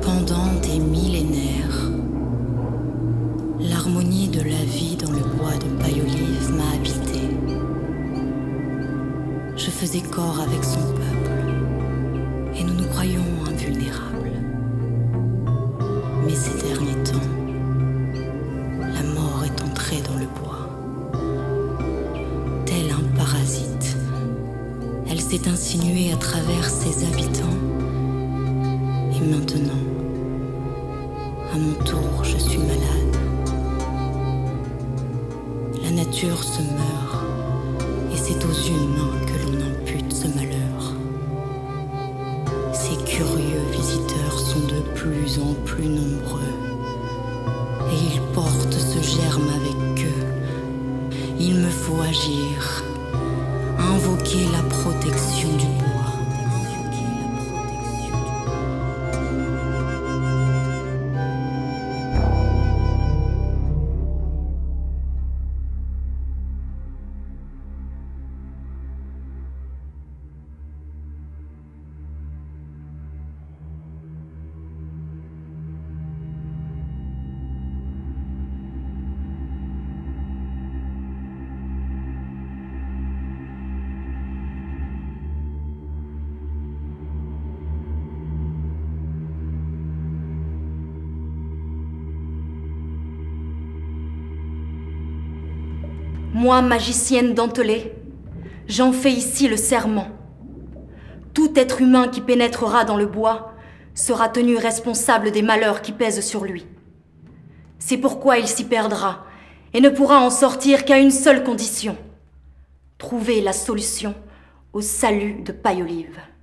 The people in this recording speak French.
Pendant des millénaires, l'harmonie de la vie dans le bois de paille-olive m'a habité. Je faisais corps avec son peuple, et nous nous croyions invulnérables. Mais ces derniers temps, la mort est entrée dans le bois. Tel un parasite, elle s'est insinuée à travers ses habitants. Et maintenant, à mon tour, je suis malade. La nature se meurt, et c'est aux humains que l'on impute ce malheur. Ces curieux visiteurs sont de plus en plus nombreux, et ils portent ce germe avec eux. Il me faut agir, invoquer la protection du bois. Moi, magicienne dentelée, j'en fais ici le serment. Tout être humain qui pénétrera dans le bois sera tenu responsable des malheurs qui pèsent sur lui. C'est pourquoi il s'y perdra et ne pourra en sortir qu'à une seule condition: trouver la solution au salut de Paille-Olive.